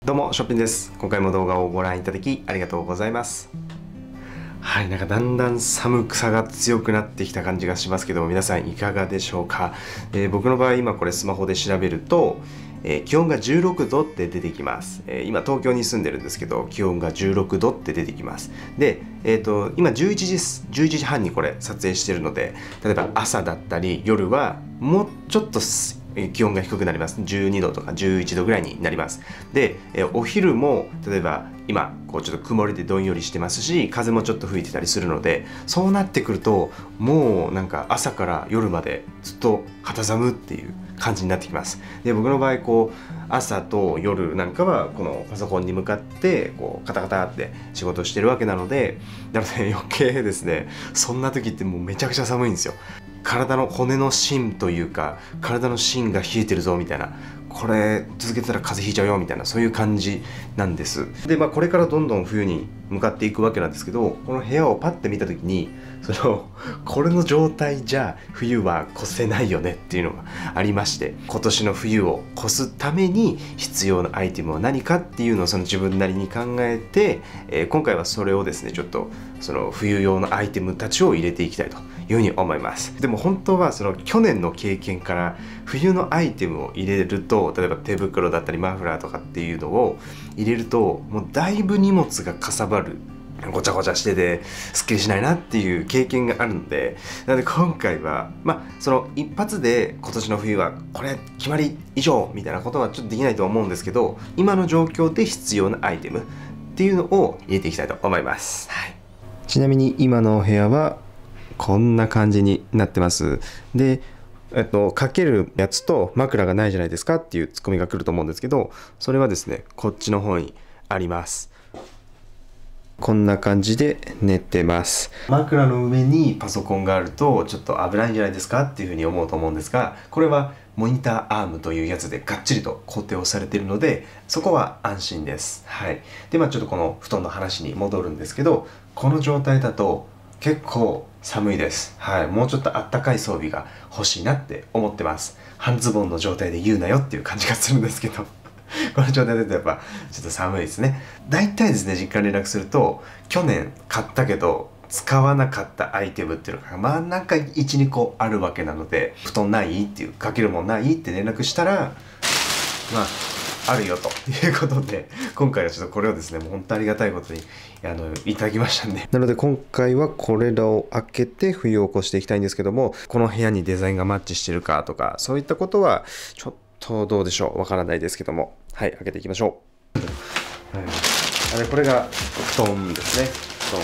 どうも、しょっぴんです。今回も動画をご覧いただきありがとうございます。はい、なんかだんだん寒さが強くなってきた感じがしますけども、皆さんいかがでしょうか。僕の場合、今これスマホで調べると、気温が16度って出てきます。今東京に住んでるんですけど、気温が16度って出てきます。で、今11時です。11時半にこれ撮影してるので、例えば朝だったり夜はもうちょっと気温が低くなります。12度とか11度ぐらいになります。で、お昼も例えば今こうちょっと曇りでどんよりしてますし、風もちょっと吹いてたりするので、そうなってくるともうなんか朝から夜までずっと肌寒っていう感じになってきます。で、僕の場合こう朝と夜なんかはこのパソコンに向かってこうカタカタって仕事してるわけなので、余計ですね、そんな時ってもうめちゃくちゃ寒いんですよ。体の骨の芯というか、体の芯が冷えてるぞみたいな、これ続けてたら風邪ひいちゃうよみたいな、そういう感じなんです。で、これからどんどん冬に向かっていくわけなんですけど、この部屋をパッて見た時にこれの状態じゃ冬は越せないよねっていうのがありまして、今年の冬を越すために必要なアイテムは何かっていうのを自分なりに考えて、今回はそれをですね、ちょっとその冬用のアイテムたちを入れていきたいというふうに思います。でも本当は去年の経験から冬のアイテムを入れると、例えば手袋だったりマフラーとかっていうのを入れると、もうだいぶ荷物がかさばる、ごちゃごちゃしててすっきりしないなっていう経験があるので、なので今回はその一発で今年の冬はこれ決まり以上みたいなことはちょっとできないと思うんですけど、今の状況で必要なアイテムっていうのを入れていきたいと思います。はい、ちなみに今のお部屋はこんな感じになってます。で、かけるやつと枕がないじゃないですかっていうツッコミが来ると思うんですけど、それはですね、こっちの方にあります。こんな感じで寝てます。枕の上にパソコンがあるとちょっと危ないんじゃないですかっていうふうに思うと思うんですが、これはモニターアームというやつでがっちりと固定をされているので、そこは安心です。はい。で、ちょっとこの布団の話に戻るんですけど、この状態だと結構寒いです。はい。もうちょっとあったかい装備が欲しいなって思ってます。半ズボンの状態で言うなよっていう感じがするんですけど。この状態だとやっぱちょっと寒いですね。大体ですね、実家に連絡すると、去年買ったけど使わなかったアイテムっていうのがなんか 1,2 個あるわけなので、布団ないっていう、かけるもんないって連絡したら、あるよということで、今回はちょっとこれをですね、もう本当ありがたいことにいただきましたんで、なので今回はこれらを開けて冬を越していきたいんですけども、この部屋にデザインがマッチしてるかとか、そういったことはちょっとどうでしょう、わからないですけども、はい、開けていきましょう。これが布団ですね。布団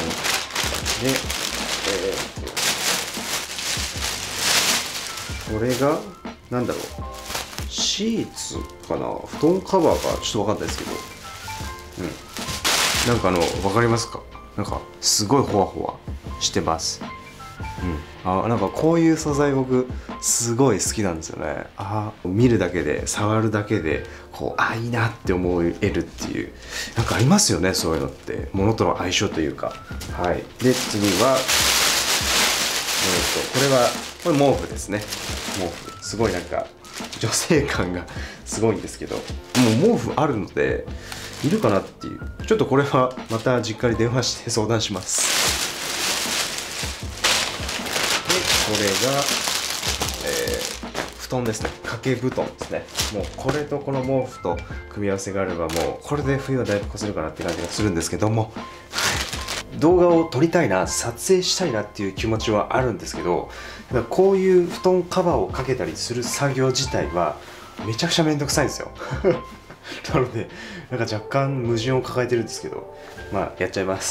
で、これがなんだろう、シーツかな、布団カバーかちょっと分かんないですけど、なんか分かりますか？なんかすごいホワホワしてます。なんかこういう素材僕すごい好きなんですよね。見るだけで、触るだけでこういいなって思えるっていう、なんかありますよね、そういうのって、物との相性というか。はい。で、次はこれ毛布ですね。毛布すごいなんか女性感がすごいんですけど、もう毛布あるのでいるかなっていう、ちょっとこれはまた実家に電話して相談します。で、これが、布団ですね。掛け布団ですね。もうこれとこの毛布と組み合わせがあれば、もうこれで冬はだいぶ越せるかなって感じがするんですけども、動画を撮りたいな、撮影したいなっていう気持ちはあるんですけど、こういう布団カバーをかけたりする作業自体はめちゃくちゃめんどくさいんですよ。なのでなんか若干矛盾を抱えてるんですけど、やっちゃいます。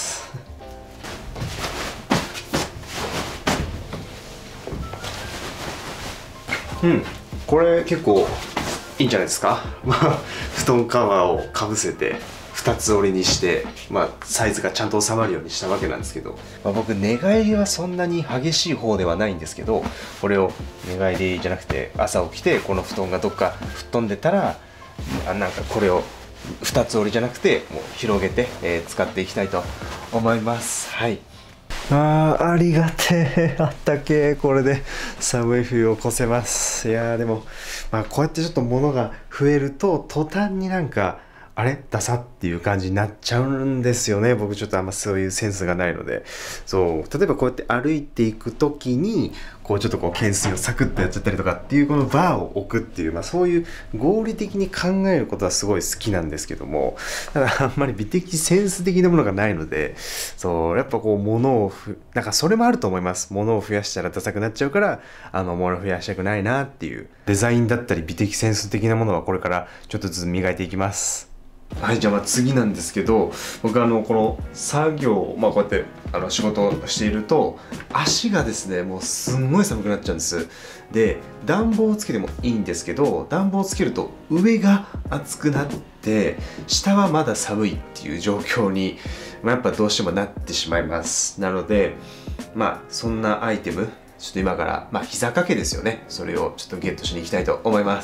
これ結構いいんじゃないですか。布団カバーをかぶせて2つ折りにして、サイズがちゃんと収まるようにしたわけなんですけど、僕寝返りはそんなに激しい方ではないんですけど、これを寝返りじゃなくて朝起きてこの布団がどっか吹っ飛んでたら、なんかこれを2つ折りじゃなくてもう広げて、使っていきたいと思います。はい。ありがてえ、あったけえ、これで寒い冬を越せます。いやー、でもこうやってちょっと物が増えると途端になんかあれダサっていう感じになっちゃうんですよね。僕ちょっとあんまそういうセンスがないので。そう。例えばこうやって歩いていくときに、こうちょっとこう懸垂をサクッとやっちゃったりとかっていうこのバーを置くっていう、そういう合理的に考えることはすごい好きなんですけども、ただあんまり美的センス的なものがないので、そう、やっぱこう物をなんかそれもあると思います。物を増やしたらダサくなっちゃうから、物を増やしたくないなっていう。デザインだったり美的センス的なものはこれからちょっとずつ磨いていきます。はい、じゃあ次なんですけど、僕この作業、こうやって仕事をしていると足がですね、もうすんごい寒くなっちゃうんです。で、暖房をつけてもいいんですけど、暖房をつけると上が暑くなって下はまだ寒いっていう状況に、やっぱどうしてもなってしまいます。なのでそんなアイテムちょっと今から膝掛けですよね、それをちょっとゲットしに行きたいと思います。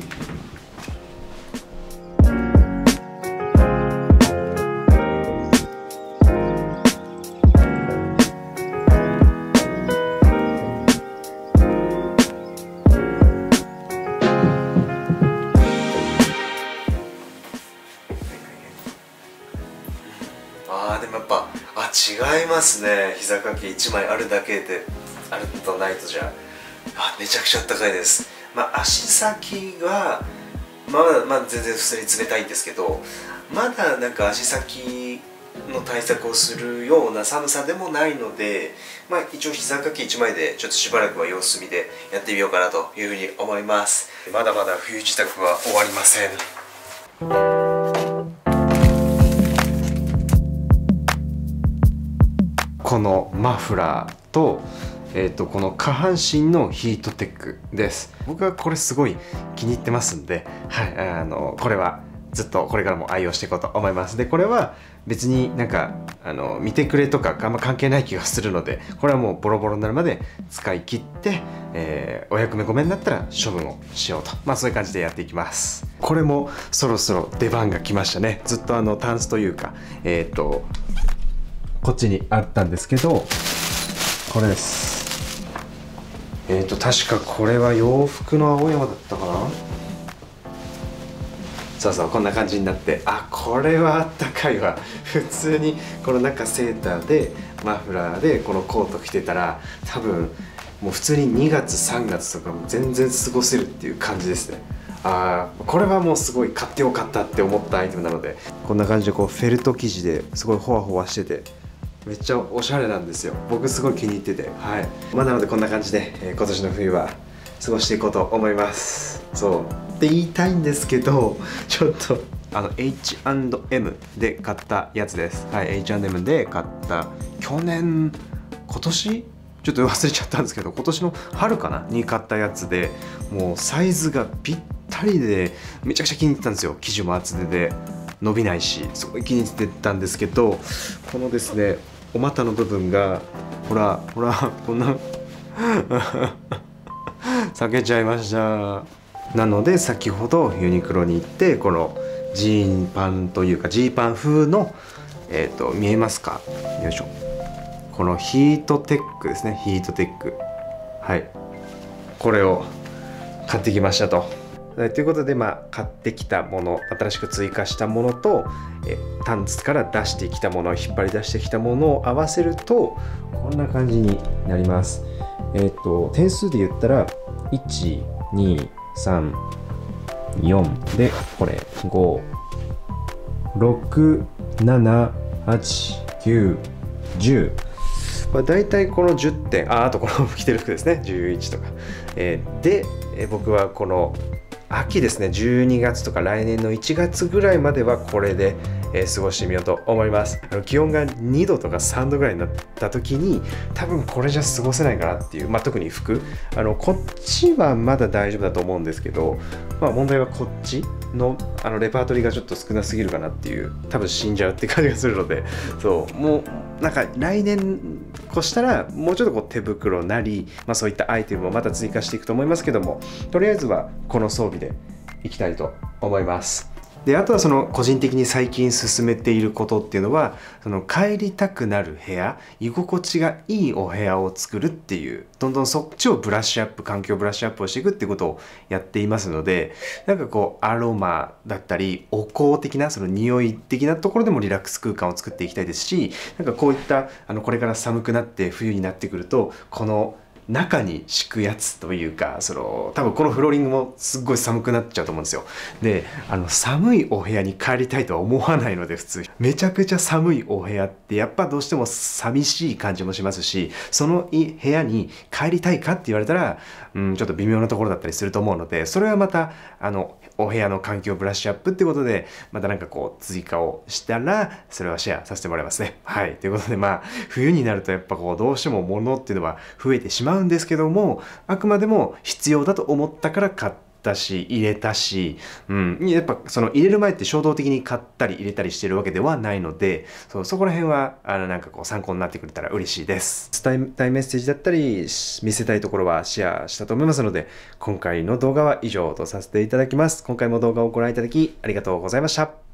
でもやっぱ違いますね。膝掛け1枚あるだけであるとないとじゃめちゃくちゃあったかいです。足先が全然普通に冷たいんですけど、まだなんか足先の対策をするような寒さでもないので、一応膝掛け1枚でちょっとしばらくは様子見でやってみようかなというふうに思います。まだまだ冬支度は終わりません。このマフラーと、この下半身のヒートテックです。僕はこれすごい気に入ってますんで、これはずっとこれからも愛用していこうと思います。で、これは別になんか見てくれとかあんま関係ない気がするので、これはもうボロボロになるまで使い切って、お役目ごめんになったら処分をしようと、そういう感じでやっていきます。これもそろそろ出番が来ましたね。ずっとタンスというかこっちにあったんですけど、これです。確かこれは洋服の青山だったかな。そうこんな感じになって、これはあったかいわ。普通にこの中セーターでマフラーでこのコート着てたら、多分もう普通に2月3月とかも全然過ごせるっていう感じですね。これはもうすごい買ってよかったって思ったアイテムなので、こんな感じでこうフェルト生地ですごいホワホワしててめっちゃおしゃれなんですよ。僕すごい気に入ってて、なのでこんな感じで、今年の冬は過ごしていこうと思います。そうって言いたいんですけど、ちょっとH&M で買ったやつです。H&M で買った今年ちょっと忘れちゃったんですけど、今年の春かなに買ったやつで、もうサイズがぴったりでめちゃくちゃ気に入ってたんですよ。生地も厚手で伸びないし、すごい気に入ってたんですけど、このですねお股の部分がほらこんな裂けちゃいました。なので先ほどユニクロに行って、このジーパンというかジーパン風の見えますか、よいしょ、このヒートテックですね。ヒートテック、これを買ってきましたと。ということで買ってきたもの、新しく追加したものとタンツから出してきたもの、引っ張り出してきたものを合わせるとこんな感じになります。点数で言ったら1、2、3、4で、これ5、6、7、8、9、10、だいたいこの10点、あとこの着てる服ですね、11とか、で、僕はこの秋ですね、12月とか来年の1月ぐらいまではこれで、過ごしてみようと思います。気温が2度とか3度ぐらいになった時に多分これじゃ過ごせないかなっていう、特に服こっちはまだ大丈夫だと思うんですけど、問題はこっちのレパートリーがちょっと少なすぎるかなっていう、多分死んじゃうって感じがするので、もうなんか来年越したらもうちょっとこう手袋なり、そういったアイテムをまた追加していくと思いますけども、とりあえずはこの装備でいきたいと思います。 であとはその個人的に最近進めていることっていうのは、その帰りたくなる部屋、居心地がいいお部屋を作るっていう、どんどんそっちをブラッシュアップ、環境ブラッシュアップをしていくっていうことをやっていますので、なんかこうアロマだったりお香的なその匂い的なところでもリラックス空間を作っていきたいですし、なんかこういったこれから寒くなって冬になってくると、この中に敷くやつというか、多分このフローリングもすっごい寒くなっちゃうと思うんですよ。で、寒いお部屋に帰りたいとは思わないので、普通めちゃくちゃ寒いお部屋ってやっぱどうしても寂しい感じもしますし、その部屋に帰りたいかって言われたら、ちょっと微妙なところだったりすると思うので、それはまたお部屋の環境ブラッシュアップってことで、またなんかこう追加をしたら、それはシェアさせてもらいますね。はい。ということで、冬になるとやっぱこうどうしても物っていうのは増えてしまうんですけども、あくまでも必要だと思ったから買ったし、入れたし、やっぱその入れる前って衝動的に買ったり入れたりしてるわけではないので、そこら辺はなんかこう参考になってくれたら嬉しいです。伝えたいメッセージだったり、見せたいところはシェアしたと思いますので、今回の動画は以上とさせていただきます。今回も動画をご覧いただきありがとうございました。